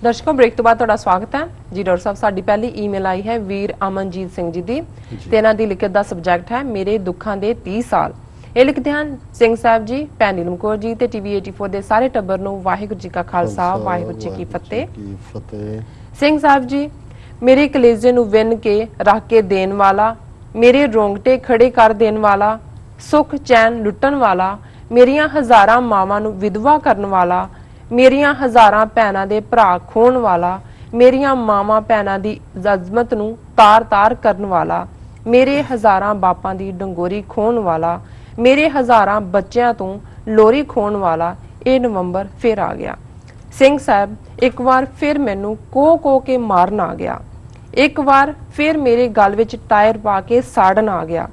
ਦਰਸ਼ਕੋ break ਤੋਂ ਬਾਅਦ ਤੁਹਾਡਾ ਸਵਾਗਤ ਹੈ ਜੀ। ਡਾਕਟਰ ਸਾਹਿਬ ਸਾਡੀ ਪਹਿਲੀ ਈਮੇਲ ਆਈ ਹੈ ਵੀਰ ਅਮਨਜੀਤ ਸਿੰਘ ਜੀ ਦੀ ਤੇ ਇਹਨਾਂ ਦੀ ਲਿਖਤ ਦਾ ਸਬਜੈਕਟ ਹੈ ਮੇਰੇ ਦੁੱਖਾਂ ਦੇ 30 ਸਾਲ। ਇਹ ਲਿਖਦੇ ਹਨ ਸਿੰਘ ਸਾਹਿਬ ਜੀ, ਭੈਣ ਨੀਲਮ ਕੌਰ ਜੀ ਤੇ ਟੀਵੀ 84 ਦੇ ਸਾਰੇ ਟੱਬਰ ਨੂੰ ਵਾਹਿਗੁਰੂ ਜੀ ਕਾ ਖਾਲਸਾ ਵਾਹਿਗੁਰੂ ਜੀ ਕੀ ਫਤਿਹ। ਸਿੰਘ ਸਾਹਿਬ ਜੀ, ਮੇਰੇ ਕਲੇਜੇ ਨੂੰ ਵਿੰਨ ਕੇ ਰੱਖ ਕੇ ਦੇਣ ਵਾਲਾ, ਮੇਰੇ ਰੋਂਗਟੇ ਖੜੇ ਕਰ ਦੇਣ ਵਾਲਾ, ਸੁੱਖ ਚੈਨ ਲੁੱਟਣ ਵਾਲਾ, ਮੇਰੀਆਂ ਹਜ਼ਾਰਾਂ ਮਾਵਾਂ ਨੂੰ ਵਿਧਵਾ ਕਰਨ ਵਾਲਾ, ਮੇਰੀਆਂ ਹਜ਼ਾਰਾਂ ਭੈਣਾਂ ਦੇ ਭਰਾ ਖੋਣ ਵਾਲਾ, ਮੇਰੀਆਂ ਮਾਵਾਂ ਭੈਣਾਂ ਦੀ ਅਜ਼ਮਤ ਨੂੰ ਤਾਰ-ਤਾਰ ਕਰਨ ਵਾਲਾ, ਮੇਰੇ ਹਜ਼ਾਰਾਂ ਬਾਪਾਂ ਦੀ ਡੰਗੋਰੀ ਖੋਣ ਵਾਲਾ, ਮੇਰੇ ਹਜ਼ਾਰਾਂ ਬੱਚਿਆਂ ਤੋਂ ਲੋਰੀ ਖੋਣ ਵਾਲਾ ਇਹ ਨਵੰਬਰ ਫਿਰ ਆ ਗਿਆ। ਸਿੰਘ ਸਾਹਿਬ ਇੱਕ ਵਾਰ ਫਿਰ ਮੈਨੂੰ ਕੋ ਕੇ ਮਾਰਨ ਆ ਗਿਆ। ਇੱਕ ਵਾਰ ਫਿਰ ਮੇਰੇ ਗਲ ਵਿੱਚ ਟਾਇਰ ਪਾ ਕੇ ਸਾੜਨ ਆ ਗਿਆ।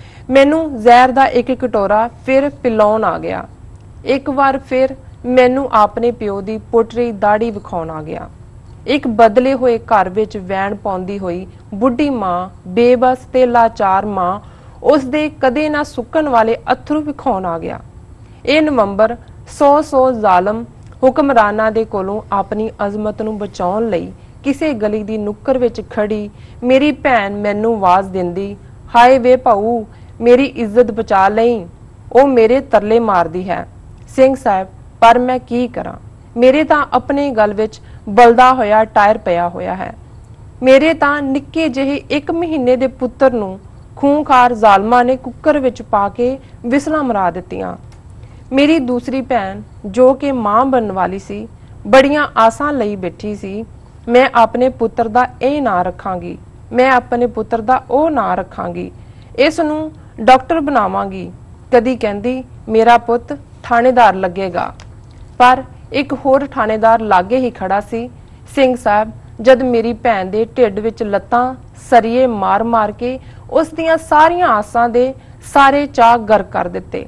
ਮੈਨੂੰ ਜ਼ਹਿਰ ਦਾ ਇੱਕ ਕਟੋਰਾ ਫਿਰ ਪਿਲਾਉਣ ਆ ਗਿਆ। ਇੱਕ ਵਾਰ ਫਿਰ ਮੈਨੂੰ ਆਪਣੇ ਪਿਓ ਦੀ ਪੁੱਟਰੀ ਦਾੜੀ ਵਿਖਾਉਣ ਆ ਗਿਆ। ਇੱਕ ਬਦਲੇ ਹੋਏ ਘਰ ਵਿੱਚ ਵੈਣ ਪਾਉਂਦੀ ਹੋਈ ਬੁੱਢੀ ਮਾਂ, ਬੇਬਸ ਤੇ ਲਾਚਾਰ ਮਾਂ, ਉਸ ਦੇ ਕਦੇ ਨਾ ਸੁੱਕਣ ਵਾਲੇ ਅਥਰੂ ਵਿਖਾਉਣ ਆ ਗਿਆ। ਇਹ ਨਵੰਬਰ 100 ਜ਼ਾਲਮ ਹੁਕਮਰਾਨਾਂ ਦੇ ਕੋਲੋਂ ਆਪਣੀ ਅਜ਼ਮਤ ਨੂੰ ਬਚਾਉਣ ਲਈ ਕਿਸੇ ਗਲੀ ਦੀ ਨੁੱਕਰ ਵਿੱਚ ਖੜੀ ਮੇਰੀ ਭੈਣ ਮੈਨੂੰ ਆਵਾਜ਼ ਦਿੰਦੀ, ਹਾਏ ਵੇ ਭਾਊ ਮੇਰੀ ਇੱਜ਼ਤ ਬਚਾ ਲਈ, ਉਹ ਮੇਰੇ ਤਰਲੇ ਮਾਰਦੀ ਹੈ। ਸਿੰਘ ਸਾਹਿਬ ਪਰ ਮੈਂ ਕੀ ਕਰਾਂ, ਮੇਰੇ ਤਾਂ ਆਪਣੇ ਗਲ ਵਿੱਚ ਬਲਦਾ ਹੋਇਆ ਟਾਇਰ ਪਿਆ ਹੋਇਆ ਹੈ। ਮੇਰੇ ਤਾਂ ਨਿੱਕੇ ਜਿਹੇ 1 ਮਹੀਨੇ ਦੇ ਪੁੱਤਰ ਨੂੰ ਖੂੰਖਾਰ ਜ਼ਾਲਮਾਂ ਨੇ ਕੁੱਕਰ ਵਿੱਚ ਪਾ ਕੇ ਵਿਸਲਾਂ ਮਰਾ ਦਿੱਤੀਆਂ। ਮੇਰੀ ਦੂਸਰੀ ਭੈਣ ਜੋ ਕਿ ਮਾਂ ਬਣਨ ਵਾਲੀ ਸੀ, ਬੜੀਆਂ ਆਸਾਂ ਲਈ ਬੈਠੀ ਸੀ, ਮੈਂ ਆਪਣੇ ਪੁੱਤਰ ਦਾ ਇਹ ਨਾਂ ਰੱਖਾਂਗੀ, ਮੈਂ ਆਪਣੇ ਪੁੱਤਰ ਦਾ ਉਹ ਨਾਂ ਰੱਖਾਂਗੀ, ਇਸ ਨੂੰ ਡਾਕਟਰ ਬਣਾਵਾਂਗੀ। ਕਦੀ ਕਹਿੰਦੀ ਮੇਰਾ ਪੁੱਤ ਥਾਣੇਦਾਰ ਲੱਗੇਗਾ, ਪਰ ਇੱਕ ਹੋਰ ਥਾਣੇਦਾਰ ਲਾਗੇ ਹੀ ਖੜਾ ਸੀ। ਸਿੰਘ ਸਾਹਿਬ ਜਦ ਮੇਰੀ ਭੈਣ ਦੇ ਢਿੱਡ ਵਿੱਚ ਲੱਤਾਂ ਸਰੀਏ ਮਾਰ-ਮਾਰ ਕੇ ਉਸ ਦੀਆਂ ਸਾਰੀਆਂ ਆਸਾਂ ਦੇ ਸਾਰੇ ਚਾਅ ਗਰਕ ਕਰ ਦਿੱਤੇ।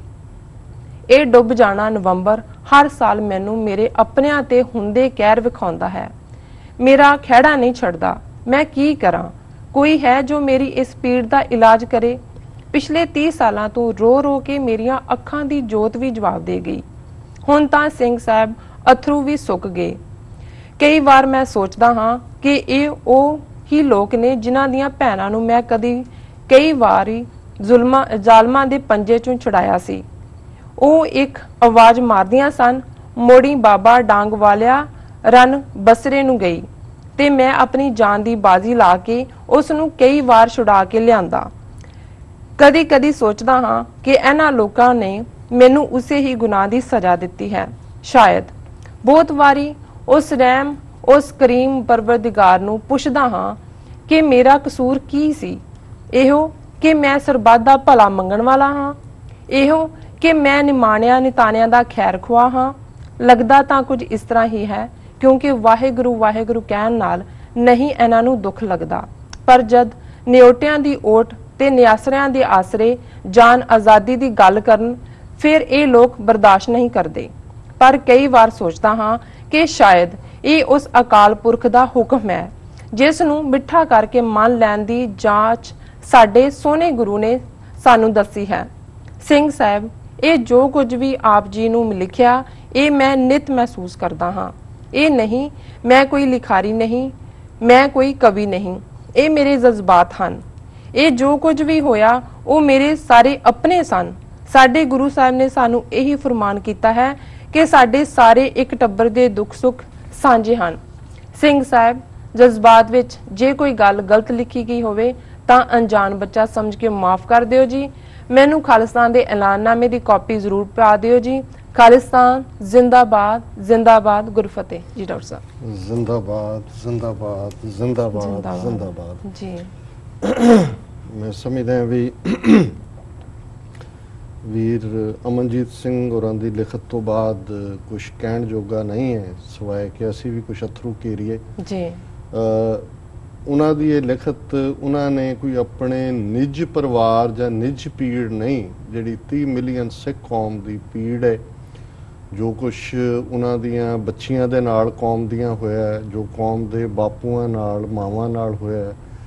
ਇਹ ਡੁੱਬ ਜਾਣਾ ਨਵੰਬਰ ਹਰ ਸਾਲ ਮੈਨੂੰ ਮੇਰੇ ਆਪਣਿਆਂ ਤੇ ਹੁੰਦੇ ਕਹਿਰ ਵਿਖਾਉਂਦਾ ਹੈ। ਮੇਰਾ ਖਹਿੜਾ ਨਹੀਂ ਛੱਡਦਾ। ਮੈਂ ਕੀ ਕਰਾਂ? ਕੋਈ ਹੈ ਜੋ ਮੇਰੀ ਇਸ ਪੀੜ ਦਾ ਇਲਾਜ ਕਰੇ? ਪਿਛਲੇ 30 ਸਾਲਾਂ ਤੋਂ ਰੋ ਕੇ ਮੇਰੀਆਂ ਅੱਖਾਂ ਦੀ ਜੋਤ ਵੀ ਜਵਾਬ ਦੇ ਗਈ। ਹੁਣ ਤਾਂ ਸਿੰਘ ਸਾਹਿਬ ਅਥਰੂ ਵੀ ਸੁੱਕ ਗਏ। ਕਈ ਵਾਰ ਮੈਂ ਸੋਚਦਾ ਹਾਂ ਕਿ ਇਹ ਉਹ ਹੀ ਲੋਕ ਨੇ ਜਿਨ੍ਹਾਂ ਦੀਆਂ ਭੈਣਾਂ ਨੂੰ ਮੈਂ ਕਈ ਵਾਰੀ ਜ਼ਾਲਮਾਂ ਦੇ ਪੰਜੇ ਚੋਂ ਛੁਡਾਇਆ ਸੀ। ਉਹ ਇੱਕ ਆਵਾਜ਼ ਮਾਰਦੀਆਂ ਸਨ, ਮੋੜੀ ਬਾਬਾ ਡਾਂਗ ਵਾਲਿਆ ਰਨ ਬਸਰੇ ਨੂੰ ਗਈ, ਤੇ ਮੈਂ ਆਪਣੀ ਜਾਨ ਦੀ ਬਾਜ਼ੀ ਲਾ ਕੇ ਉਸ ਨੂੰ ਕਈ ਵਾਰ ਛੁਡਾ ਕੇ ਲਿਆਂਦਾ। ਕਦੀ ਸੋਚਦਾ ਹਾਂ ਕਿ ਇਹਨਾਂ ਲੋਕਾਂ ਨੇ ਮੈਨੂੰ ਉਸੇ ਹੀ ਗੁਨਾਹ ਦੀ ਸਜ਼ਾ ਦਿੱਤੀ ਹੈ। ਸ਼ਾਇਦ ਬਹੁਤ ਵਾਰੀ ਉਸ ਰਹਿਮ ਉਸ ਕਰੀਮ ਪਰਵਰਦਿਗਾਰ ਨੂੰ ਪੁੱਛਦਾ ਹਾਂ ਕਿ ਮੇਰਾ ਕਸੂਰ ਕੀ ਸੀ। ਇਹੋ ਕਿ ਮੈਂ ਸਰਬੱਤ ਦਾ ਭਲਾ ਮੰਗਣ ਵਾਲਾ ਹਾਂ, ਇਹੋ ਕਿ ਮੈਂ ਨਿਮਾਣਿਆਂ ਨਿਤਾਣਿਆਂ ਦਾ ਖੈਰ ਖੁਆਹ ਹਾਂ। ਲੱਗਦਾ ਤਾਂ ਕੁਝ ਇਸ ਤਰ੍ਹਾਂ ਹੀ ਹੈ, ਕਿਉਂਕਿ ਵਾਹਿਗੁਰੂ ਵਾਹਿਗੁਰੂ ਕਹਿਣ ਨਾਲ ਨਹੀਂ ਇਹਨਾਂ ਨੂੰ ਦੁੱਖ ਲੱਗਦਾ, ਪਰ ਜਦ ਨਿਓਟਿਆਂ ਦੀ ਓਟ ਤੇ ਨਿਆਸਰਿਆਂ ਦੇ ਆਸਰੇ ਜਾਨ ਆਜ਼ਾਦੀ ਦੀ ਗੱਲ ਕਰਨ, ਫਿਰ ਇਹ ਲੋਕ ਬਰਦਾਸ਼ਤ ਨਹੀਂ ਕਰਦੇ। ਪਰ ਕਈ ਵਾਰ ਸੋਚਦਾ ਹਾਂ ਕਿ ਸ਼ਾਇਦ ਇਹ ਉਸ ਅਕਾਲ ਪੁਰਖ ਦਾ ਹੁਕਮ ਹੈ ਜਿਸ ਨੂੰ ਮਿੱਠਾ ਕਰਕੇ ਮੰਨ ਲੈਣ ਦੀ ਜਾਂਚ ਸਾਡੇ ਸੋਹਣੇ ਗੁਰੂ ਨੇ ਸਾਨੂੰ ਦੱਸੀ ਹੈ। ਸਿੰਘ ਸਾਹਿਬ ਇਹ ਜੋ ਕੁਝ ਵੀ ਆਪ ਜੀ ਨੂੰ ਲਿਖਿਆ, ਇਹ ਮੈਂ ਨਿਤ ਮਹਿਸੂਸ ਕਰਦਾ ਹਾਂ। ਇਹ ਨਹੀਂ ਮੈਂ ਕੋਈ ਲਿਖਾਰੀ ਨਹੀਂ, ਮੈਂ ਕੋਈ ਕਵੀ ਨਹੀਂ, ਇਹ ਮੇਰੇ ਜਜ਼ਬਾਤ ਹਨ। ਇਹ ਜੋ ਕੁਝ ਵੀ ਹੋਇਆ ਉਹ ਮੇਰੇ ਸਾਰੇ ਆਪਣੇ ਸਨ। ਸਾਡੇ ਗੁਰੂ ਸਾਹਿਬ ਨੇ ਸਾਨੂੰ ਇਹੀ ਫਰਮਾਨ ਕੀਤਾ ਹੈ ਕਿ ਸਾਡੇ ਸਾਰੇ ਇੱਕ ਟੱਬਰ ਦੇ ਦੁੱਖ ਸੁੱਖ ਸਾਂਝੇ ਹਨ। ਸਿੰਘ ਸਾਹਿਬ ਜਜ਼ਬਾਤ ਵਿੱਚ ਜੇ ਕੋਈ ਗੱਲ ਗਲਤ ਲਿਖੀ ਗਈ ਹੋਵੇ ਤਾਂ ਅਣਜਾਣ ਬੱਚਾ ਸਮਝ ਕੇ ਮਾਫ ਕਰ ਦਿਓ ਜੀ। ਮੈਨੂੰ ਖਾਲਿਸਤਾਨ ਦੇ ਐਲਾਨਨਾਮੇ ਦੀ ਕਾਪੀ ਜ਼ਰੂਰ ਪਾ ਦਿਓ ਜੀ। ਖਾਲਿਸਤਾਨ ਜ਼ਿੰਦਾਬਾਦ ਜ਼ਿੰਦਾਬਾਦ ਗੁਰਫਤਿਹ ਜੀ। ਡਾਕਟਰ ਸਾਹਿਬ ਜ਼ਿੰਦਾਬਾਦ ਜ਼ਿੰਦਾਬਾਦ ਜ਼ਿੰਦਾਬਾਦ ਜ਼ਿੰਦਾਬਾਦ ਜੀ। ਮੈਂ ਸਮਝਦਾ ਵੀ ਵੀਰ ਅਮਨਜੀਤ ਸਿੰਘ ਹੋਰਾਂ ਦੀ ਲਿਖਤ ਤੋਂ ਬਾਅਦ ਕੁਝ ਕਹਿਣ ਜੋਗਾ ਨਹੀਂ ਹੈ, ਸਿਵਾਏ ਕਿ ਅਸੀਂ ਵੀ ਕੁਝ ਅਥਰੂ ਘੇਰੀਏ ਜੀ। ਉਹਨਾਂ ਦੀ ਇਹ ਲਿਖਤ ਉਹਨਾਂ ਨੇ ਕੋਈ ਆਪਣੇ ਨਿੱਜ ਪਰਿਵਾਰ ਜਾਂ ਨਿੱਜ ਪੀੜ ਨਹੀਂ, ਜਿਹੜੀ 30 ਮਿਲੀਅਨ ਸਿੱਖ ਕੌਮ ਦੀ ਪੀੜ ਹੈ, ਜੋ ਕੁਝ ਉਹਨਾਂ ਦੀਆਂ ਬੱਚੀਆਂ ਦੇ ਨਾਲ ਕੌਮ ਦੀਆਂ ਹੋਇਆ, ਜੋ ਕੌਮ ਦੇ ਬਾਪੂਆਂ ਨਾਲ ਮਾਵਾਂ ਨਾਲ ਹੋਇਆ,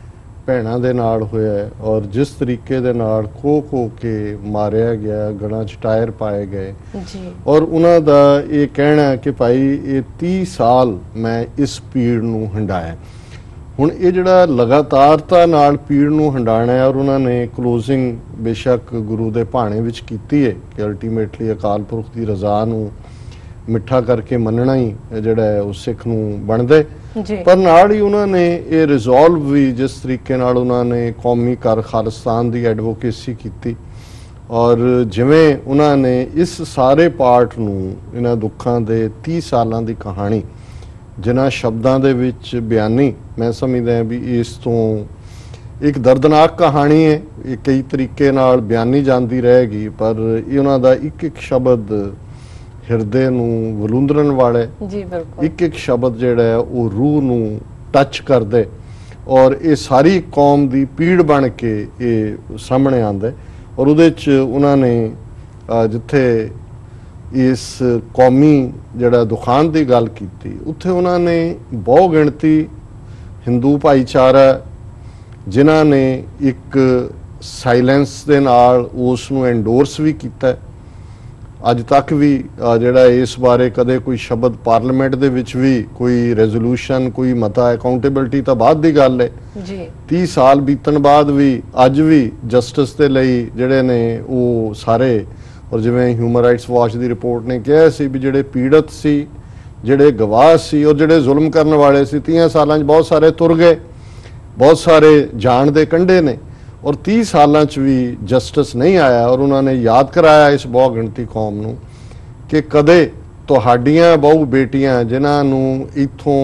ਭੈਣਾਂ ਦੇ ਨਾਲ ਹੋਇਆ ਹੈ ਔਰ ਜਿਸ ਤਰੀਕੇ ਦੇ ਨਾਲ ਖੋ ਕੇ ਮਾਰਿਆ ਗਿਆ, ਗਲਾਂ 'ਚ ਟਾਇਰ ਪਾਏ ਗਏ ਜੀ, ਔਰ ਉਹਨਾਂ ਦਾ ਇਹ ਕਹਿਣਾ ਕਿ ਭਾਈ ਇਹ 30 ਸਾਲ ਮੈਂ ਇਸ ਪੀੜ ਨੂੰ ਹੰਢਾਇਆ। ਹੁਣ ਇਹ ਜਿਹੜਾ ਲਗਾਤਾਰਤਾ ਨਾਲ ਪੀੜ ਨੂੰ ਹੰਡਾਣਾ ਹੈ ਔਰ ਉਹਨਾਂ ਨੇ ਕਲੋਜ਼ਿੰਗ ਬੇਸ਼ੱਕ ਗੁਰੂ ਦੇ ਭਾਣੇ ਵਿੱਚ ਕੀਤੀ ਹੈ ਕਿ ਅਲਟੀਮੇਟਲੀ ਅਕਾਲ ਪੁਰਖ ਦੀ ਰਜ਼ਾ ਨੂੰ ਮਿੱਠਾ ਕਰਕੇ ਮੰਨਣਾ ਹੀ ਜਿਹੜਾ ਹੈ ਉਹ ਸਿੱਖ ਨੂੰ ਬਣਦਾ, ਪਰ ਨਾਲ ਹੀ ਉਹਨਾਂ ਨੇ ਇਹ ਰਿਜ਼ੋਲਵ ਵੀ ਜਿਸ ਤਰੀਕੇ ਨਾਲ ਉਹਨਾਂ ਨੇ ਕੌਮੀ ਕਰ ਖਾਲਿਸਤਾਨ ਦੀ ਐਡਵੋਕੇਸੀ ਕੀਤੀ ਔਰ ਜਿਵੇਂ ਉਹਨਾਂ ਨੇ ਇਸ ਸਾਰੇ ਪਾਰਟ ਨੂੰ ਇਹਨਾਂ ਦੁੱਖਾਂ ਦੇ 30 ਸਾਲਾਂ ਦੀ ਕਹਾਣੀ ਜਿਨ੍ਹਾਂ ਸ਼ਬਦਾਂ ਦੇ ਵਿੱਚ ਬਿਆਨੀ, ਮੈਂ ਸਮਝਦਾ ਹਾਂ ਵੀ ਇਸ ਤੋਂ ਇੱਕ ਦਰਦਨਾਕ ਕਹਾਣੀ ਹੈ, ਇਹ ਕਈ ਤਰੀਕੇ ਨਾਲ ਬਿਆਨੀ ਜਾਂਦੀ ਰਹੇਗੀ, ਪਰ ਇਹ ਉਹਨਾਂ ਦਾ ਇੱਕ ਇੱਕ ਸ਼ਬਦ ਹਿਰਦੇ ਨੂੰ ਵਲੂੰਦਰਨ ਵਾਲਾ ਜੀ, ਬਿਲਕੁਲ ਇੱਕ ਇੱਕ ਸ਼ਬਦ ਜਿਹੜਾ ਹੈ ਉਹ ਰੂਹ ਨੂੰ ਟੱਚ ਕਰਦੇ ਔਰ ਇਹ ਸਾਰੀ ਕੌਮ ਦੀ ਪੀੜ ਬਣ ਕੇ ਇਹ ਸਾਹਮਣੇ ਆਉਂਦਾ ਔਰ ਉਹਦੇ 'ਚ ਉਹਨਾਂ ਨੇ ਜਿੱਥੇ ਇਸ ਕੌਮੀ ਜਿਹੜਾ ਦੁਖਾਂਤ ਦੀ ਗੱਲ ਕੀਤੀ ਉੱਥੇ ਉਹਨਾਂ ਨੇ ਬਹੁ ਗਿਣਤੀ ਹਿੰਦੂ ਭਾਈਚਾਰਾ ਜਿਨ੍ਹਾਂ ਨੇ ਇੱਕ ਸਾਇਲੈਂਸ ਦੇ ਨਾਲ ਉਸ ਨੂੰ ਐਂਡੋਰਸ ਵੀ ਕੀਤਾ। ਅੱਜ ਤੱਕ ਵੀ ਜਿਹੜਾ ਇਸ ਬਾਰੇ ਕਦੇ ਕੋਈ ਸ਼ਬਦ ਪਾਰਲੀਮੈਂਟ ਦੇ ਵਿੱਚ ਵੀ ਕੋਈ ਰੈਜ਼ੋਲੂਸ਼ਨ, ਕੋਈ ਮਤਾ, ਅਕਾਊਂਟੇਬਿਲਟੀ ਤਾਂ ਬਾਅਦ ਦੀ ਗੱਲ ਹੈ ਜੀ। 30 ਸਾਲ ਬੀਤਣ ਬਾਅਦ ਵੀ ਅੱਜ ਵੀ ਜਸਟਿਸ ਦੇ ਲਈ ਜਿਹੜੇ ਨੇ ਉਹ ਸਾਰੇ, ਔਰ ਜਿਵੇਂ ਹਿਊਮਨ ਰਾਈਟਸ ਵਾਚ ਦੀ ਰਿਪੋਰਟ ਨੇ ਕਿਹਾ ਸੀ ਵੀ ਜਿਹੜੇ ਪੀੜਤ ਸੀ, ਜਿਹੜੇ ਗਵਾਹ ਸੀ ਔਰ ਜਿਹੜੇ ਜ਼ੁਲਮ ਕਰਨ ਵਾਲੇ ਸੀ 30 ਸਾਲਾਂ 'ਚ ਬਹੁਤ ਸਾਰੇ ਤੁਰ ਗਏ, ਬਹੁਤ ਸਾਰੇ ਜਾਣ ਦੇ ਕੰਢੇ ਨੇ ਔਰ 30 ਸਾਲਾਂ 'ਚ ਵੀ ਜਸਟਿਸ ਨਹੀਂ ਆਇਆ ਔਰ ਉਹਨਾਂ ਨੇ ਯਾਦ ਕਰਾਇਆ ਇਸ ਬਹੁ ਗਿਣਤੀ ਕੌਮ ਨੂੰ ਕਿ ਕਦੇ ਤੁਹਾਡੀਆਂ ਬਹੁ ਬੇਟੀਆਂ ਜਿਨ੍ਹਾਂ ਨੂੰ ਇੱਥੋਂ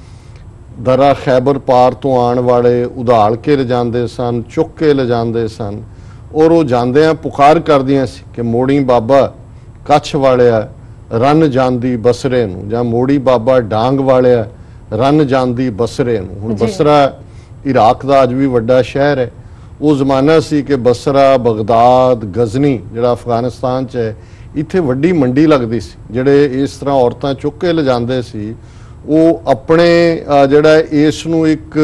ਦਰਾ ਖੈਬਰ ਪਾਰ ਤੋਂ ਆਉਣ ਵਾਲੇ ਉਧਾਲ ਕੇ ਲਿਜਾਂਦੇ ਸਨ, ਚੁੱਕ ਕੇ ਲਿਜਾਂਦੇ ਸਨ ਔਰ ਉਹ ਜਾਂਦਿਆਂ ਪੁਕਾਰ ਕਰਦੀਆਂ ਸੀ ਕਿ ਮੋੜੀ ਬਾਬਾ ਕੱਛ ਵਾਲਿਆ ਰੰਨ ਜਾਂਦੀ ਬਸਰੇ ਨੂੰ, ਜਾਂ ਮੋੜੀ ਬਾਬਾ ਡਾਂਗ ਵਾਲਿਆ ਰੰਨ ਜਾਂਦੀ ਬਸਰੇ ਨੂੰ। ਹੁਣ ਬਸਰਾ ਇਰਾਕ ਦਾ ਅੱਜ ਵੀ ਵੱਡਾ ਸ਼ਹਿਰ ਹੈ। ਉਹ ਜ਼ਮਾਨਾ ਸੀ ਕਿ ਬਸਰਾ, ਬਗਦਾਦ, ਗਜ਼ਨੀ ਜਿਹੜਾ ਅਫਗਾਨਿਸਤਾਨ 'ਚ ਹੈ, ਇੱਥੇ ਵੱਡੀ ਮੰਡੀ ਲੱਗਦੀ ਸੀ। ਜਿਹੜੇ ਇਸ ਤਰ੍ਹਾਂ ਔਰਤਾਂ ਚੁੱਕ ਕੇ ਲਿਜਾਂਦੇ ਸੀ ਉਹ ਆਪਣੇ ਜਿਹੜਾ ਇਸ ਨੂੰ ਇੱਕ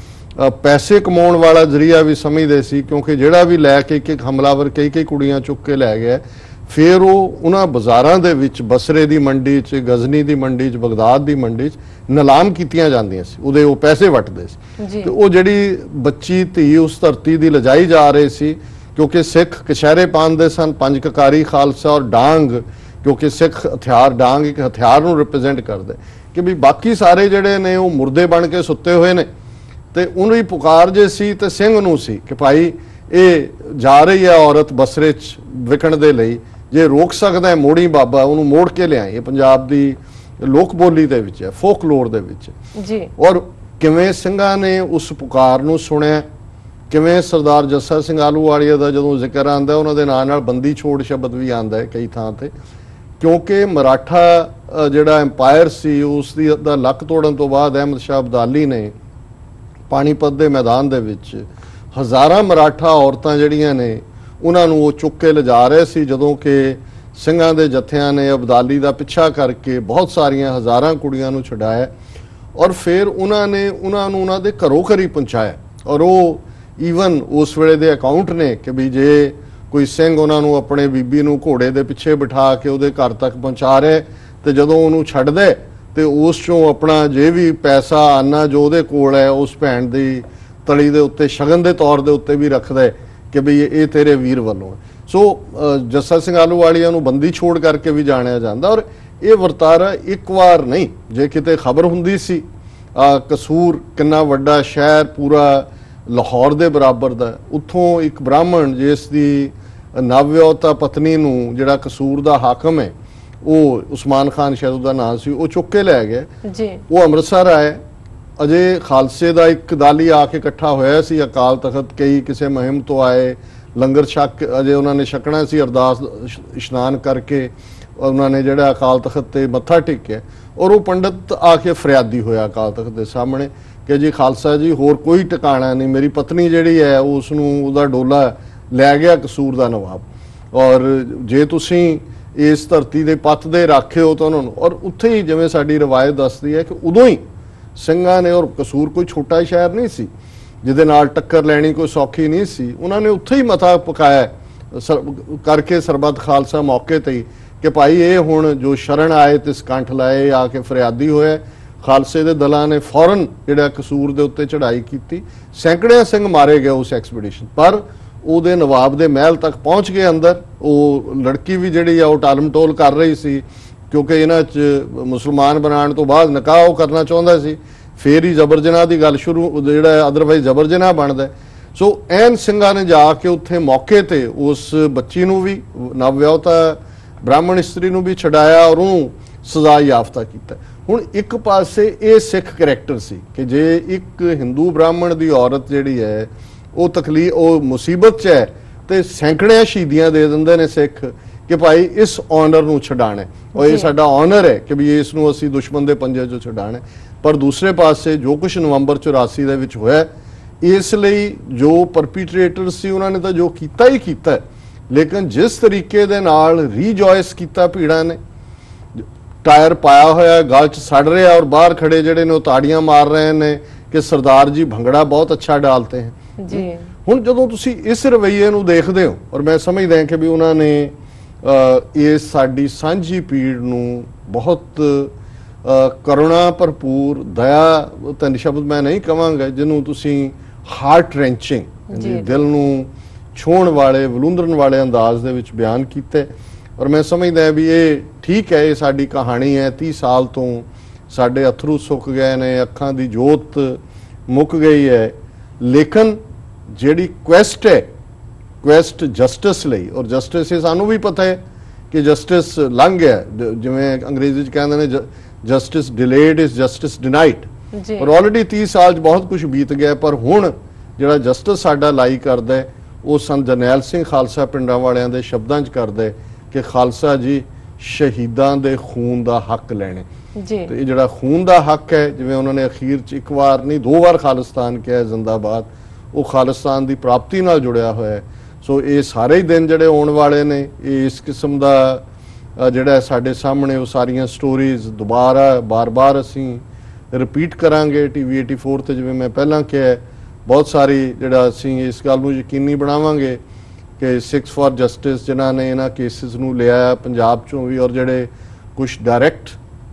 ਪੈਸੇ ਕਮਾਉਣ ਵਾਲਾ ਜ਼ਰੀਆ ਵੀ ਸਮਝਦੇ ਸੀ, ਕਿਉਂਕਿ ਜਿਹੜਾ ਵੀ ਲੈ ਕੇ ਇੱਕ ਹਮਲਾਵਰ ਕਈ ਕੁੜੀਆਂ ਚੁੱਕ ਕੇ ਲੈ ਗਿਆ ਫਿਰ ਉਹ ਉਹਨਾਂ ਬਾਜ਼ਾਰਾਂ ਦੇ ਵਿੱਚ ਬਸਰੇ ਦੀ ਮੰਡੀ 'ਚ, ਗਜ਼ਨੀ ਦੀ ਮੰਡੀ 'ਚ, ਬਗਦਾਦ ਦੀ ਮੰਡੀ 'ਚ ਨਿਲਾਮ ਕੀਤੀਆਂ ਜਾਂਦੀਆਂ ਸੀ, ਉਹਦੇ ਉਹ ਪੈਸੇ ਵੱਟਦੇ ਸੀ ਤੇ ਉਹ ਜਿਹੜੀ ਬੱਚੀ ਧੀ ਉਸ ਧਰਤੀ ਦੀ ਲਿਜਾਈ ਜਾ ਰਹੀ ਸੀ ਕਿਉਂਕਿ ਸਿੱਖ ਕਛਹਿਰੇ ਪਾਉਂਦੇ ਸਨ, ਪੰਜ ਕਕਾਰੀ ਖਾਲਸਾ ਔਰ ਡਾਂਗ, ਕਿਉਂਕਿ ਸਿੱਖ ਹਥਿਆਰ, ਡਾਂਗ ਇੱਕ ਹਥਿਆਰ ਨੂੰ ਰਿਪਰੈਜ਼ੈਂਟ ਕਰਦੇ ਕਿ ਵੀ ਬਾਕੀ ਸਾਰੇ ਜਿਹੜੇ ਨੇ ਉਹ ਮੁਰਦੇ ਬਣ ਕੇ ਸੁੱਤੇ ਹੋਏ ਨੇ ਤੇ ਉਹਨੂੰ ਹੀ ਪੁਕਾਰ ਜੇ ਸੀ ਤੇ ਸਿੰਘ ਨੂੰ ਸੀ ਕਿ ਭਾਈ ਇਹ ਜਾ ਰਹੀ ਹੈ ਔਰਤ ਬਸਰੇ 'ਚ ਵਿਕਣ ਦੇ ਲਈ, ਜੇ ਰੋਕ ਸਕਦਾ ਹੈ ਮੋੜੀ ਬਾਬਾ ਉਹਨੂੰ ਮੋੜ ਕੇ ਲਿਆਏ। ਇਹ ਪੰਜਾਬ ਦੀ ਲੋਕ ਬੋਲੀ ਦੇ ਵਿੱਚ ਹੈ, ਫੋਕਲੋਰ ਦੇ ਵਿੱਚ ਜੀ। ਔਰ ਕਿਵੇਂ ਸਿੰਘਾਂ ਨੇ ਉਸ ਪੁਕਾਰ ਨੂੰ ਸੁਣਿਆ, ਕਿਵੇਂ ਸਰਦਾਰ ਜੱਸਾ ਸਿੰਘ ਆਹਲੂਵਾਲੀਆ ਦਾ ਜਦੋਂ ਜ਼ਿਕਰ ਆਉਂਦਾ ਉਹਨਾਂ ਦੇ ਨਾਲ ਬੰਦੀ ਛੋੜ ਸ਼ਬਦ ਵੀ ਆਉਂਦਾ ਹੈ ਕਈ ਥਾਂ ਤੇ, ਕਿਉਂਕਿ ਮਰਾਠਾ ਜਿਹੜਾ ਐਮਪਾਇਰ ਸੀ ਉਸ ਦੀ ਦਾ ਲੱਕ ਤੋੜਨ ਤੋਂ ਬਾਅਦ ਅਹਿਮਦ ਸ਼ਾਹ ਅਬਦਾਲੀ ਨੇ ਪਾਣੀਪਤ ਦੇ ਮੈਦਾਨ ਦੇ ਵਿੱਚ ਹਜ਼ਾਰਾਂ ਮਰਾਠਾ ਔਰਤਾਂ ਜਿਹੜੀਆਂ ਨੇ ਉਹਨਾਂ ਨੂੰ ਉਹ ਚੁੱਕ ਕੇ ਲਿਜਾ ਰਹੇ ਸੀ, ਜਦੋਂ ਕਿ ਸਿੰਘਾਂ ਦੇ ਜਥਿਆਂ ਨੇ ਅਬਦਾਲੀ ਦਾ ਪਿੱਛਾ ਕਰਕੇ ਬਹੁਤ ਸਾਰੀਆਂ ਹਜ਼ਾਰਾਂ ਕੁੜੀਆਂ ਨੂੰ ਛੁਡਾਇਆ ਔਰ ਫਿਰ ਉਹਨਾਂ ਨੇ ਉਹਨਾਂ ਨੂੰ ਉਹਨਾਂ ਦੇ ਘਰੋਂ ਘਰੀ ਪਹੁੰਚਾਇਆ। ਔਰ ਉਹ ਈਵਨ ਉਸ ਵੇਲੇ ਦੇ ਅਕਾਊਂਟ ਨੇ ਕਿ ਵੀ ਜੇ ਕੋਈ ਸਿੰਘ ਉਹਨਾਂ ਨੂੰ ਆਪਣੇ ਬੀਬੀ ਨੂੰ ਘੋੜੇ ਦੇ ਪਿੱਛੇ ਬਿਠਾ ਕੇ ਉਹਦੇ ਘਰ ਤੱਕ ਪਹੁੰਚਾ ਰਿਹਾ ਤੇ ਜਦੋਂ ਉਹਨੂੰ ਛੱਡਦੇ ਤੇ ਉਸ ਚੋਂ ਆਪਣਾ ਜੇ ਵੀ ਪੈਸਾ ਆਨਾ ਜੋ ਉਹਦੇ ਕੋਲ ਹੈ ਉਸ ਭੈਣ ਦੀ ਤਲੀ ਦੇ ਉੱਤੇ ਸ਼ਗਨ ਦੇ ਤੌਰ ਦੇ ਉੱਤੇ ਵੀ ਰੱਖਦੇ ਕਿ ਬਈ ਇਹ ਤੇਰੇ ਵੀਰ ਵੱਲੋਂ। ਸੋ ਜੱਸਾ ਸਿੰਘ ਆਹਲੂਵਾਲੀਆ ਨੂੰ ਬੰਦੀ ਛੋੜ ਕਰਕੇ ਵੀ ਜਾਣਿਆ ਜਾਂਦਾ ਔਰ ਇਹ ਵਰਤਾਰਾ ਇੱਕ ਵਾਰ ਨਹੀਂ, ਜੇ ਕਿਤੇ ਖਬਰ ਹੁੰਦੀ ਸੀ ਕਸੂਰ ਕਿੰਨਾ ਵੱਡਾ ਸ਼ਹਿਰ ਪੂਰਾ ਲਾਹੌਰ ਦੇ ਬਰਾਬਰ ਦਾ, ਉੱਥੋਂ ਇੱਕ ਬ੍ਰਾਹਮਣ ਜਿਸ ਦੀ ਨਵਵਿਆਹੁਤਾ ਪਤਨੀ ਨੂੰ ਜਿਹੜਾ ਕਸੂਰ ਦਾ ਹਾਕਮ ਹੈ ਉਹ ਉਸਮਾਨ ਖਾਨ ਸ਼ਾਇਦ ਉਹਦਾ ਨਾਮ ਸੀ, ਉਹ ਚੁੱਕ ਕੇ ਲੈ ਗਿਆ ਜੀ। ਉਹ ਅੰਮ੍ਰਿਤਸਰ ਆਏ, ਅਜੇ ਖਾਲਸੇ ਦਾ ਇੱਕ ਦਾਲੀ ਆ ਕੇ ਇਕੱਠਾ ਹੋਇਆ ਸੀ ਅਕਾਲ ਤਖਤ, ਕਈ ਕਿਸੇ ਮੁਹਿੰਮ ਤੋਂ ਆਏ, ਲੰਗਰ ਛਕ ਅਜੇ ਉਹਨਾਂ ਨੇ ਛਕਣਾ ਸੀ, ਅਰਦਾਸ ਇਸ਼ਨਾਨ ਕਰਕੇ ਉਹਨਾਂ ਨੇ ਜਿਹੜਾ ਅਕਾਲ ਤਖਤ ਤੇ ਮੱਥਾ ਟੇਕਿਆ ਔਰ ਉਹ ਪੰਡਤ ਆ ਕੇ ਫਰਿਆਦੀ ਹੋਇਆ ਅਕਾਲ ਤਖਤ ਦੇ ਸਾਹਮਣੇ ਕਿ ਜੀ ਖਾਲਸਾ ਜੀ ਹੋਰ ਕੋਈ ਟਿਕਾਣਾ ਨਹੀਂ, ਮੇਰੀ ਪਤਨੀ ਜਿਹੜੀ ਹੈ ਉਸ ਨੂੰ ਉਹਦਾ ਡੋਲਾ ਲੈ ਗਿਆ ਕਸੂਰ ਦਾ ਨਵਾਬ ਔਰ ਜੇ ਤੁਸੀਂ ਇਸ ਧਰਤੀ ਦੇ ਪੱਤ ਦੇ ਰਾਖੇ ਹੋ ਤਾਂ ਉਹਨਾਂ ਨੂੰ। ਔਰ ਉੱਥੇ ਹੀ ਜਿਵੇਂ ਸਾਡੀ ਰਵਾਇਤ ਦੱਸਦੀ ਹੈ ਕਿ ਉਦੋਂ ਹੀ ਸਿੰਘਾਂ ਨੇ, ਔਰ ਕਸੂਰ ਕੋਈ ਛੋਟਾ ਸ਼ਹਿਰ ਨਹੀਂ ਸੀ, ਜਿਹਦੇ ਨਾਲ ਟੱਕਰ ਲੈਣੀ ਕੋਈ ਸੌਖੀ ਨਹੀਂ ਸੀ, ਉਹਨਾਂ ਨੇ ਉੱਥੇ ਹੀ ਮਤਾ ਪਕਾਇਆ ਕਰਕੇ ਸਰਬੱਤ ਖਾਲਸਾ ਮੌਕੇ ਤੇ ਹੀ ਕਿ ਭਾਈ ਇਹ ਹੁਣ ਜੋ ਸ਼ਰਨ ਆਏ ਤੇ ਸਕੰਠ ਲਾਏ ਆ ਕੇ ਫਰਿਆਦੀ ਹੋਇਆ। ਖਾਲਸੇ ਦੇ ਦਲਾਂ ਨੇ ਫੌਰਨ ਜਿਹੜਾ ਕਸੂਰ ਦੇ ਉੱਤੇ ਚੜ੍ਹਾਈ ਕੀਤੀ, ਸੈਂਕੜਿਆਂ ਸਿੰਘ ਮਾਰੇ ਗਏ ਉਸ ਐਕਸਪੀਡੀਸ਼ਨ, ਪਰ ਉਹਦੇ ਨਵਾਬ ਦੇ ਮਹਿਲ ਤੱਕ ਪਹੁੰਚ ਗਏ ਅੰਦਰ। ਉਹ ਲੜਕੀ ਵੀ ਜਿਹੜੀ ਆ ਉਹ ਟਾਲਮ ਟੋਲ ਕਰ ਰਹੀ ਸੀ, ਕਿਉਂਕਿ ਇਹਨਾਂ 'ਚ ਮੁਸਲਮਾਨ ਬਣਾਉਣ ਤੋਂ ਬਾਅਦ ਨਿਕਾਹ ਉਹ ਕਰਨਾ ਚਾਹੁੰਦਾ ਸੀ, ਫੇਰ ਹੀ ਜ਼ਬਰ ਜਨਾਹ ਦੀ ਗੱਲ ਸ਼ੁਰੂ, ਜਿਹੜਾ ਅਦਰਵਾਈਜ਼ ਜ਼ਬਰ ਜਨਾਹ ਬਣਦਾ। ਸੋ ਐਨ ਸਿੰਘਾਂ ਨੇ ਜਾ ਕੇ ਉੱਥੇ ਮੌਕੇ ਤੇ ਉਸ ਬੱਚੀ ਨੂੰ ਵੀ, ਨਵਵਿਆਹੁਤਾ ਬ੍ਰਾਹਮਣ ਇਸਤਰੀ ਨੂੰ ਵੀ ਛਡਾਇਆ ਔਰ ਉਹਨੂੰ ਸਜ਼ਾ ਯਾਫਤਾ ਕੀਤਾ। ਹੁਣ ਇੱਕ ਪਾਸੇ ਇਹ ਸਿੱਖ ਕਰੈਕਟਰ ਸੀ ਕਿ ਜੇ ਇੱਕ ਹਿੰਦੂ ਬ੍ਰਾਹਮਣ ਦੀ ਔਰਤ ਜਿਹੜੀ ਹੈ ਉਹ ਤਕਲੀਫ, ਉਹ ਮੁਸੀਬਤ 'ਚ ਹੈ, ਤੇ ਸੈਂਕੜਿਆਂ ਸ਼ਹੀਦੀਆਂ ਦੇ ਦਿੰਦੇ ਨੇ ਸਿੱਖ ਕਿ ਭਾਈ ਇਸ ਆਨਰ ਨੂੰ ਛਡਾਣਾ, ਔਰ ਇਹ ਸਾਡਾ ਆਨਰ ਹੈ ਕਿ ਵੀ ਇਸ ਨੂੰ ਅਸੀਂ ਦੁਸ਼ਮਣ ਦੇ ਪੰਜੇ 'ਚੋਂ ਛਡਾਣਾ। ਪਰ ਦੂਸਰੇ ਪਾਸੇ ਜੋ ਕੁਝ ਨਵੰਬਰ 84 ਦੇ ਵਿੱਚ ਹੋਇਆ, ਇਸ ਲਈ ਜੋ ਪਰਪੀਟਰੇਟਰ ਸੀ ਉਹਨਾਂ ਨੇ ਤਾਂ ਜੋ ਕੀਤਾ ਹੀ ਕੀਤਾ, ਲੇਕਿਨ ਜਿਸ ਤਰੀਕੇ ਦੇ ਨਾਲ ਰੀਜੋਇਸ ਕੀਤਾ ਭੀੜਾਂ ਨੇ, ਟਾਇਰ ਪਾਇਆ ਹੋਇਆ, ਗਲ 'ਚ ਸੜ ਰਿਹਾ ਔਰ ਬਾਹਰ ਖੜੇ ਜਿਹੜੇ ਨੇ ਉਹ ਤਾੜੀਆਂ ਮਾਰ ਰਹੇ ਨੇ ਕਿ ਸਰਦਾਰ ਜੀ ਭੰਗੜਾ ਬਹੁਤ ਅੱਛਾ ਡਾਲਤੇ ਹੈ ਜੀ। ਹੁਣ ਜਦੋਂ ਤੁਸੀਂ ਇਸ ਰਵੱਈਏ ਨੂੰ ਦੇਖਦੇ ਹੋ, ਔਰ ਮੈਂ ਸਮਝਦਾ ਕਿ ਵੀ ਉਹਨਾਂ ਨੇ ਇਸ ਸਾਡੀ ਸਾਂਝੀ ਪੀੜ ਨੂੰ ਬਹੁਤ ਕਰੁਣਾ ਭਰਪੂਰ, ਦਇਆ ਤਾਂ ਸ਼ਬਦ ਮੈਂ ਨਹੀਂ ਕਵਾਂਗਾ, ਜਿਹਨੂੰ ਤੁਸੀਂ ਹਾਰਟ ਰੈਂਚਿੰਗ, ਦਿਲ ਨੂੰ ਛੂਹਣ ਵਾਲੇ, ਵਲੂੰਦਰਨ ਵਾਲੇ ਅੰਦਾਜ਼ ਦੇ ਵਿੱਚ ਬਿਆਨ ਕੀਤੇ। ਔਰ ਮੈਂ ਸਮਝਦਾ ਵੀ ਇਹ ਠੀਕ ਹੈ, ਇਹ ਸਾਡੀ ਕਹਾਣੀ ਹੈ। 30 ਸਾਲ ਤੋਂ ਸਾਡੇ ਅਥਰੂ ਸੁੱਕ ਗਏ ਨੇ, ਅੱਖਾਂ ਦੀ ਜੋਤ ਮੁੱਕ ਗਈ ਹੈ, ਲੇਕਿਨ ਜਿਹੜੀ ਕੁਐਸਟ ਹੈ, ਕੁਐਸਟ ਜਸਟਿਸ ਲਈ, ਔਰ ਜਸਟਿਸ ਇਹ ਸਾਨੂੰ ਵੀ ਪਤਾ ਹੈ ਕਿ ਜਸਟਿਸ ਲੰਘ ਗਿਆ, ਜਿਵੇਂ ਅੰਗਰੇਜ਼ੀ 'ਚ ਕਹਿੰਦੇ ਨੇ justice delayed is justice denied. ਔਰ ਆਲਰੇਡੀ 30 ਸਾਲ 'ਚ ਬਹੁਤ ਕੁਝ ਬੀਤ ਗਿਆ, ਪਰ ਹੁਣ ਜਿਹੜਾ ਜਸਟਿਸ ਸਾਡਾ ਲਾਈ ਕਰਦਾ ਹੈ ਉਹ ਸੰਤ ਜਰਨੈਲ ਸਿੰਘ ਖਾਲਸਾ ਪਿੰਡਾਂ ਵਾਲਿਆਂ ਦੇ ਸ਼ਬਦਾਂ 'ਚ ਕਰਦਾ ਹੈ ਕਿ ਖਾਲਸਾ ਜੀ ਸ਼ਹੀਦਾਂ ਦੇ ਖੂਨ ਦਾ ਹੱਕ ਲੈਣੇ ਤੇ ਇਹ ਜਿਹੜਾ ਖੂਨ ਦਾ ਹੱਕ ਹੈ, ਜਿਵੇਂ ਉਹਨਾਂ ਨੇ ਅਖੀਰ 'ਚ ਇੱਕ ਵਾਰ ਨਹੀਂ 2 ਵਾਰ ਖਾਲਿਸਤਾਨ ਕਿਹਾ ਜ਼ਿੰਦਾਬਾਦ, ਉਹ ਖਾਲਿਸਤਾਨ ਦੀ ਪ੍ਰਾਪਤੀ ਨਾਲ ਜੁੜਿਆ ਹੋਇਆ ਹੈ। ਸੋ ਇਹ ਸਾਰੇ ਹੀ ਦਿਨ ਜਿਹੜੇ ਆਉਣ ਵਾਲੇ ਨੇ, ਇਹ ਇਸ ਕਿਸਮ ਦਾ ਜਿਹੜਾ ਸਾਡੇ ਸਾਹਮਣੇ ਉਹ ਸਾਰੀਆਂ ਸਟੋਰੀਜ਼ ਦੁਬਾਰਾ ਬਾਰ-ਬਾਰ ਅਸੀਂ ਰਿਪੀਟ ਕਰਾਂਗੇ TV 84 ਤੇ। ਜਿਵੇਂ ਮੈਂ ਪਹਿਲਾਂ ਕਿਹਾ, ਬਹੁਤ ਸਾਰੀ ਜਿਹੜਾ ਅਸੀਂ ਇਸ ਗੱਲ ਨੂੰ ਯਕੀਨੀ ਬਣਾਵਾਂਗੇ ਕਿ ਸਿੱਖਸ ਫਾਰ ਜਸਟਿਸ ਜਿਨ੍ਹਾਂ ਨੇ ਇਹਨਾਂ ਕੇਸਿਸ ਨੂੰ ਲਿਆ ਪੰਜਾਬ 'ਚੋਂ ਵੀ, ਔਰ ਜਿਹੜੇ ਕੁਝ ਡਾਇਰੈਕਟ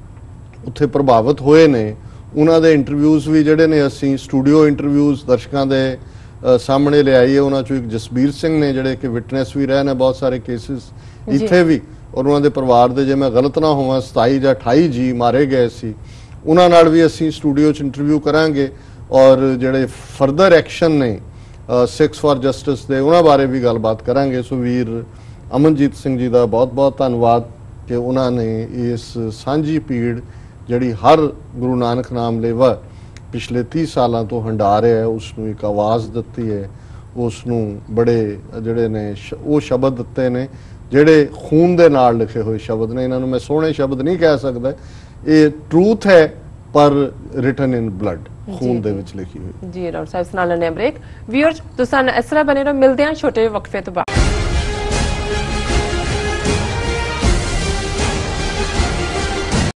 ਉੱਥੇ ਪ੍ਰਭਾਵਿਤ ਹੋਏ ਨੇ, ਉਹਨਾਂ ਦੇ ਇੰਟਰਵਿਊਜ਼ ਵੀ ਜਿਹੜੇ ਨੇ ਅਸੀਂ ਸਟੂਡੀਓ ਇੰਟਰਵਿਊਜ਼ ਦਰਸ਼ਕਾਂ ਦੇ ਸਾਹਮਣੇ ਲਿਆਈਏ। ਉਹਨਾਂ 'ਚੋਂ ਇੱਕ ਜਸਬੀਰ ਸਿੰਘ ਨੇ ਜਿਹੜੇ ਕਿ ਵਿਟਨੈਸ ਵੀ ਰਹੇ ਨੇ ਬਹੁਤ ਸਾਰੇ ਕੇਸਿਸ ਇੱਥੇ ਵੀ, ਔਰ ਉਹਨਾਂ ਦੇ ਪਰਿਵਾਰ ਦੇ, ਜੇ ਮੈਂ ਗਲਤ ਨਾ ਹੋਵਾਂ 27 ਜਾਂ 28 ਜੀ ਮਾਰੇ ਗਏ ਸੀ, ਉਹਨਾਂ ਨਾਲ ਵੀ ਅਸੀਂ ਸਟੂਡੀਓ 'ਚ ਇੰਟਰਵਿਊ ਕਰਾਂਗੇ। ਔਰ ਜਿਹੜੇ ਫਰਦਰ ਐਕਸ਼ਨ ਨੇ ਸਿੱਖਸ ਫਾਰ ਜਸਟਿਸ ਦੇ, ਉਹਨਾਂ ਬਾਰੇ ਵੀ ਗੱਲਬਾਤ ਕਰਾਂਗੇ। ਸੋ ਵੀਰ ਅਮਨਜੀਤ ਸਿੰਘ ਜੀ ਦਾ ਬਹੁਤ-ਬਹੁਤ ਧੰਨਵਾਦ ਕਿ ਉਹਨਾਂ ਨੇ ਇਸ ਸਾਂਝੀ ਪੀੜ ਜਿਹੜੀ ਹਰ ਗੁਰੂ ਨਾਨਕ ਨਾਮ ਲੇਵਾ ਪਿਛਲੇ 30 ਸਾਲਾਂ ਤੋਂ ਹੰਢਾ ਰਿਹਾ ਹੈ, ਉਸ ਨੂੰ ਇੱਕ ਆਵਾਜ਼ ਦਿੱਤੀ ਹੈ, ਉਸ ਨੂੰ ਬੜੇ ਜਿਹੜੇ ਨੇ ਉਹ ਸ਼ਬਦ ਦਿੱਤੇ ਨੇ ਜਿਹੜੇ ਖੂਨ ਦੇ ਨਾਲ ਲਿਖੇ ਹੋਏ ਸ਼ਬਦ ਨੇ। ਇਹਨਾਂ ਨੂੰ ਮੈਂ ਸੋਹਣੇ ਸ਼ਬਦ ਨਹੀਂ ਕਹਿ ਸਕਦਾ, ਇਹ ਟਰੂਥ ਹੈ, ਪਰ ਰਿਟਨ ਇਨ ਬਲੱਡ, ਖੂਨ ਦੇ ਵਿੱਚ ਲਿਖੀ ਹੋਈ। ਜੀ ਡਾਕਟਰ ਸਾਹਿਬ ਨਾਲ ਲੈਣੇ ਬ੍ਰੇਕ। ਵੀਅਰਸ ਤੁਸੀਂ ਇਸ ਤਰ੍ਹਾਂ ਬਣੇ ਰਹੋ, ਮਿਲਦੇ ਹਾਂ ਛੋਟੇ ਵਕਫੇ ਤੋਂ ਬਾਅਦ।